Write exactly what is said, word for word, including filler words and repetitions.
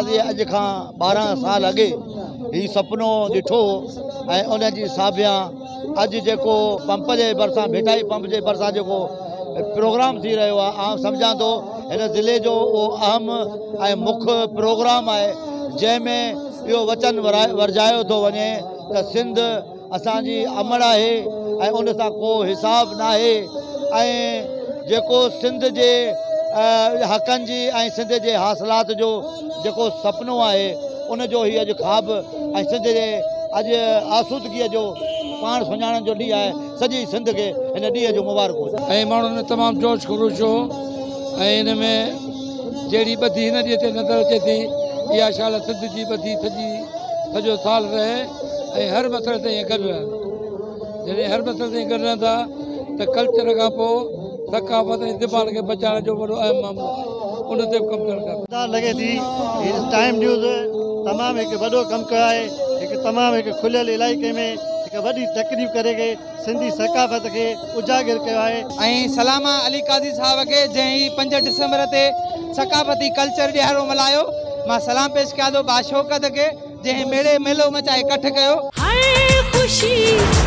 गाज़ी अॼु खां ॿारहं साल अॻे ही सुपिनो ॾिठो ऐं उन जी साबिया अॼु जेको पंप जे भरिसां भेटाई पंप जे भरिसां जेको प्रोग्राम थी रहियो आहे, आउं सम्झां थो हिन ज़िले जो उहो अहम ऐं मुख्य प्रोग्राम आहे जंहिंमें इहो वचन वराए वरजायो थो वञे त सिंध असांजी अमड़ आहे ऐं उन सां को हिसाब न आहे ऐं जेको सिंध जे हक़नि जी ऐं सिंध जे हासिलात जो जेको सुपिनो आहे उन जो ही अॼु ख़्वाब ऐं सिंध जे अॼु आसूदगीअ जो पाण सुञाणण जो ॾींहुं आहे। सॼी सिंध खे हिन ॾींहं जो मुबारक हुजे ऐं माण्हुनि तमामु जोश ख़ुरूश हो ऐं हिन में जहिड़ी ॿधी हिन ॾींहं ते नज़र अचे थी इहा शाल सिंध जी ॿधी सॼी सॼो साल रहे ऐं हर मसइले ते ईअं गॾु रहनि। जॾहिं हर मसइले ते गॾु रहंदा त कल्चर खां पोइ सकाफ़त ऐं ज़बान खे बचाइण जो वॾो अहम मामिलो आहे, उन ते बि कमु करणु खपे। लॻे थी टाइम न्यूज़ तमामु हिकु वॾो कमु कयो आहे, हिकु तमामु हिकु खुलियल इलाइक़े में हिकु वॾी तकरीब करे के सिंधी सकाफ़त खे उजागर कयो आहे। ऐं सलामा अली काज़ी साहब खे जंहिं पंज डिसंबर ते सकाफ़ती कल्चर ॾियारो मल्हायो, मां सलाम पेश कयां थो बाशौकत खे जंहिं मेले मेलो मचाए इकट्ठ कयो।